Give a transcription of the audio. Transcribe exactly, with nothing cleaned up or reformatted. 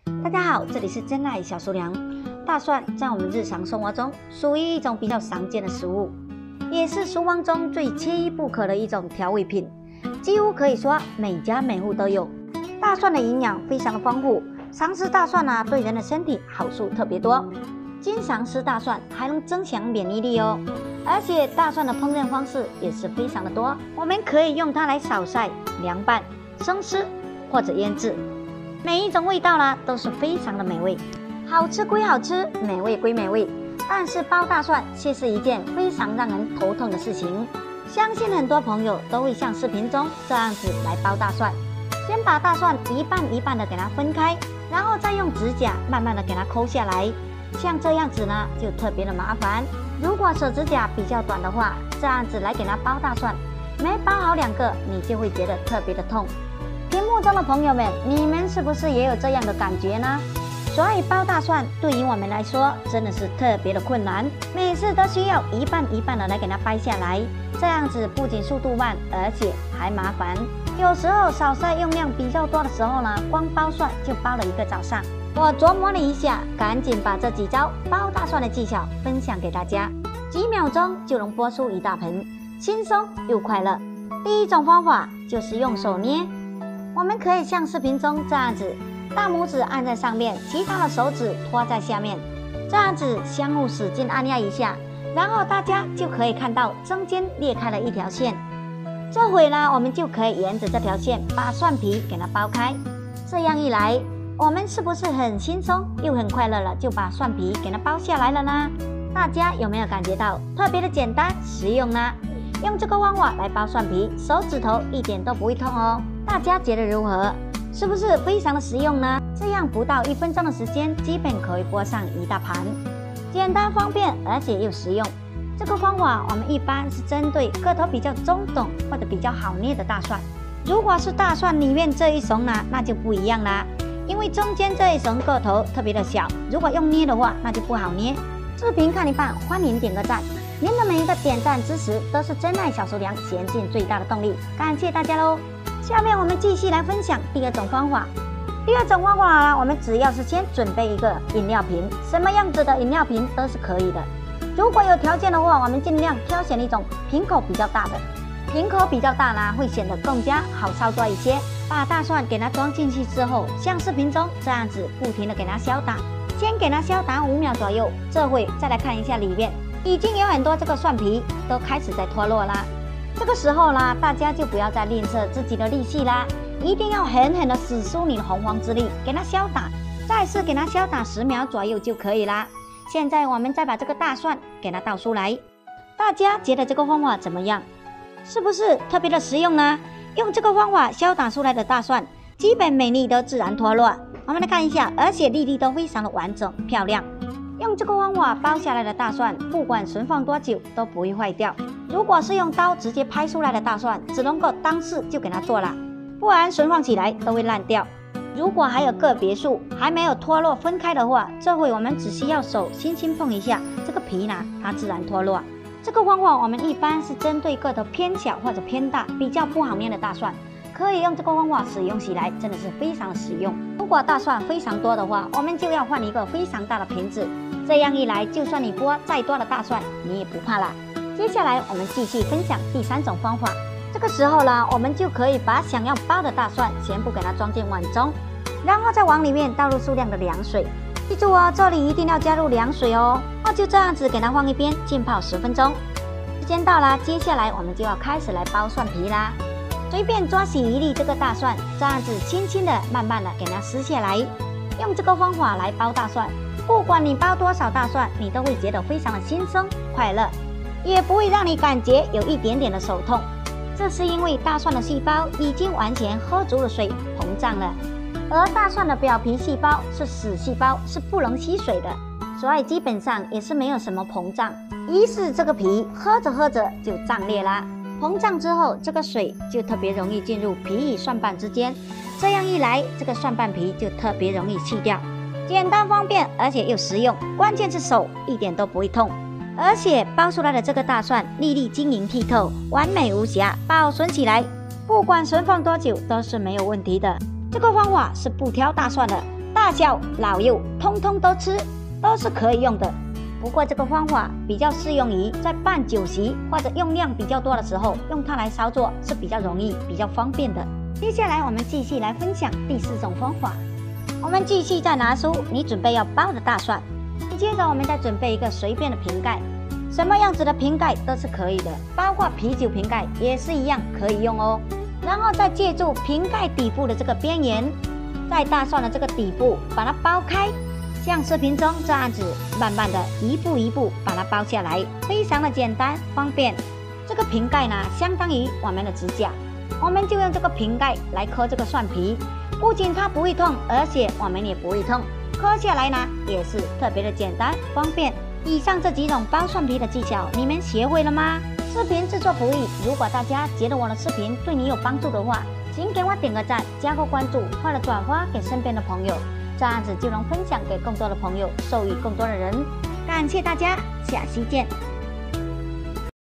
大家好，这里是真爱小厨娘。大蒜在我们日常生活中属于一种比较常见的食物，也是厨房中最缺一不可的一种调味品，几乎可以说每家每户都有。大蒜的营养非常的丰富，常吃大蒜啊，对人的身体好处特别多。经常吃大蒜还能增强免疫力哦。而且大蒜的烹饪方式也是非常的多，我们可以用它来炒菜、凉拌、生吃或者腌制。每一种味道呢都是非常的美味，好吃归好吃，美味归美味，但是包大蒜却是一件非常让人头痛的事情。相信很多朋友都会像视频中这样子来包大蒜，先把大蒜一半一半的给它分开，然后再用指甲慢慢的给它抠下来。像这样子呢就特别的麻烦，如果手指甲比较短的话，这样子来给它包大蒜，没包好两个你就会觉得特别的痛。屏幕中的朋友们，你们是不是也有这样的感觉呢？所以包大蒜对于我们来说真的是特别的困难，每次都需要一半一半的来给它掰下来，这样子不仅速度慢，而且还麻烦。有时候炒菜用量比较多的时候呢，光包蒜就包了一个早上。我琢磨了一下，赶紧把这几招包大蒜的技巧分享给大家，几秒钟就能剥出一大盆，轻松又快乐。第一种方法就是用手捏，我们可以像视频中这样子，大拇指按在上面，其他的手指托在下面，这样子相互使劲按压一下，然后大家就可以看到中间裂开了一条线。这回呢，我们就可以沿着这条线把蒜皮给它剥开，这样一来，我们是不是很轻松又很快乐了？就把蒜皮给它剥下来了呢？大家有没有感觉到特别的简单实用呢？用这个方法来剥蒜皮，手指头一点都不会痛哦。大家觉得如何？是不是非常的实用呢？这样不到一分钟的时间，基本可以剥上一大盘，简单方便，而且又实用。这个方法我们一般是针对个头比较中等或者比较好捏的大蒜。如果是大蒜里面这一层呢，那就不一样啦。因为中间这一层个头特别的小，如果用捏的话，那就不好捏。视频看一半，欢迎点个赞，您的每一个点赞支持都是真爱小厨娘前进最大的动力，感谢大家喽！下面我们继续来分享第二种方法。第二种方法呢，我们只要是先准备一个饮料瓶，什么样子的饮料瓶都是可以的。如果有条件的话，我们尽量挑选一种瓶口比较大的，瓶口比较大呢，会显得更加好操作一些。把大蒜给它装进去之后，像视频中这样子不停的给它敲打，先给它敲打五秒左右，这会再来看一下里面，已经有很多这个蒜皮都开始在脱落啦。这个时候啦，大家就不要再吝啬自己的力气啦，一定要狠狠的使出你的洪荒之力，给它敲打，再次给它敲打十秒左右就可以啦。现在我们再把这个大蒜给它倒出来，大家觉得这个方法怎么样？是不是特别的实用呢？用这个方法敲打出来的大蒜，基本每粒都自然脱落。我们来看一下，而且粒粒都非常的完整漂亮。用这个方法包下来的大蒜，不管存放多久都不会坏掉。如果是用刀直接拍出来的大蒜，只能够当时就给它做了，不然存放起来都会烂掉。如果还有个别数还没有脱落分开的话，这回我们只需要手轻轻碰一下这个皮呢，它自然脱落。这个方法我们一般是针对个头偏小或者偏大、比较不好捏的大蒜，可以用这个方法使用起来真的是非常的实用。如果大蒜非常多的话，我们就要换一个非常大的瓶子，这样一来，就算你剥再多的大蒜，你也不怕啦。接下来我们继续分享第三种方法。这个时候呢，我们就可以把想要包的大蒜全部给它装进碗中，然后再往里面倒入数量的凉水。记住哦，这里一定要加入凉水哦。那就这样子给它放一边浸泡十分钟。时间到了，接下来我们就要开始来包蒜皮啦。随便抓起一粒这个大蒜，这样子轻轻的、慢慢的给它撕下来。用这个方法来包大蒜，不管你包多少大蒜，你都会觉得非常的轻松快乐，也不会让你感觉有一点点的手痛。这是因为大蒜的细胞已经完全喝足了水，膨胀了。而大蒜的表皮细胞是死细胞，是不能吸水的，所以基本上也是没有什么膨胀。于是这个皮喝着喝着就胀裂啦。膨胀之后，这个水就特别容易进入皮与蒜瓣之间，这样一来，这个蒜瓣皮就特别容易去掉。简单方便，而且又实用，关键是手一点都不会痛。而且包出来的这个大蒜粒粒晶莹剔透，完美无瑕，保存起来不管存放多久都是没有问题的。这个方法是不挑大蒜的， 大小老幼通通都吃，都是可以用的。不过这个方法比较适用于在办酒席或者用量比较多的时候，用它来操作是比较容易、比较方便的。接下来我们继续来分享第四种方法。我们继续再拿出你准备要包的大蒜，接着我们再准备一个随便的瓶盖，什么样子的瓶盖都是可以的，包括啤酒瓶盖也是一样可以用哦。然后再借助瓶盖底部的这个边缘，在大蒜的这个底部把它剥开，像视频中这样子，慢慢的一步一步把它剥下来，非常的简单方便。这个瓶盖呢，相当于我们的指甲，我们就用这个瓶盖来磕这个蒜皮，不仅它不会痛，而且我们也不会痛，磕下来呢也是特别的简单方便。以上这几种剥蒜皮的技巧，你们学会了吗？视频制作不易，如果大家觉得我的视频对你有帮助的话，请给我点个赞，加个关注，或者转发给身边的朋友，这样子就能分享给更多的朋友，授予更多的人。感谢大家，下期见。